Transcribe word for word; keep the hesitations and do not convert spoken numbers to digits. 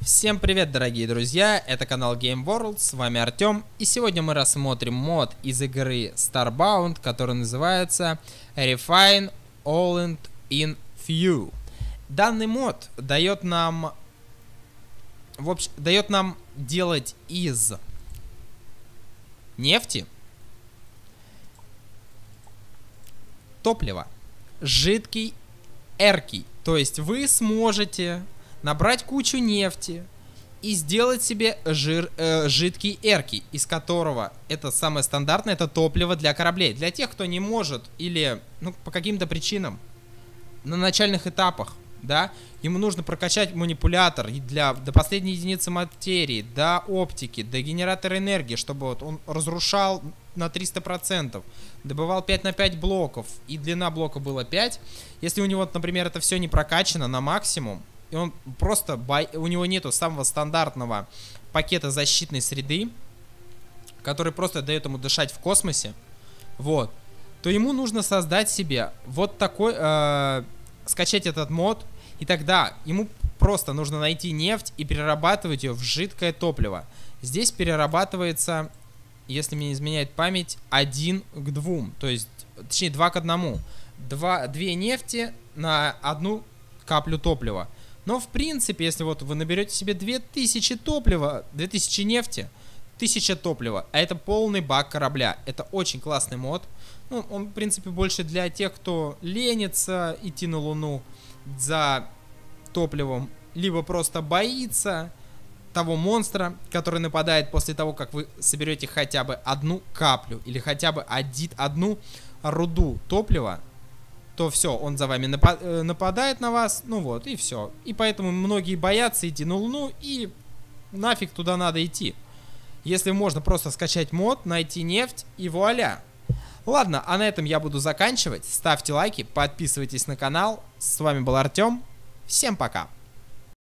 Всем привет, дорогие друзья, это канал Game World, с вами Артем, и сегодня мы рассмотрим мод из игры Starbound, который называется Refine All in Few. Данный мод дает нам, в общем, дает нам делать из нефти топливо, жидкий, эркий, то есть вы сможете набрать кучу нефти и сделать себе жир, э, жидкий эркий, из которого это самое стандартное, это топливо для кораблей. Для тех, кто не может или ну, по каким-то причинам на начальных этапах, да, ему нужно прокачать манипулятор для, до последней единицы материи, до оптики, до генератора энергии, чтобы вот он разрушал на триста процентов, добывал пять на пять блоков, и длина блока была пять. Если у него, например, это все не прокачано на максимум, и он просто, бай... у него нету самого стандартного пакета защитной среды, который просто дает ему дышать в космосе, вот, то ему нужно создать себе вот такой, э... скачать этот мод, и тогда ему просто нужно найти нефть и перерабатывать ее в жидкое топливо. Здесь перерабатывается, если мне не изменяет память, один к двум, то есть, точнее, два к одному. Два, две нефти на одну каплю топлива. Но, в принципе, если вот вы наберете себе две тысячи топлива, две тысячи нефти, тысяча топлива, а это полный бак корабля. Это очень классный мод. Ну, он, в принципе, больше для тех, кто ленится идти на Луну за топливом, либо просто боится того монстра, который нападает после того, как вы соберете хотя бы одну каплю или хотя бы один, одну руду топлива, то все, он за вами напад нападает на вас, ну вот, и все. И поэтому многие боятся идти на Луну, и нафиг туда надо идти. Если можно просто скачать мод, найти нефть, и вуаля. Ладно, а на этом я буду заканчивать. Ставьте лайки, подписывайтесь на канал. С вами был Артем. Всем пока.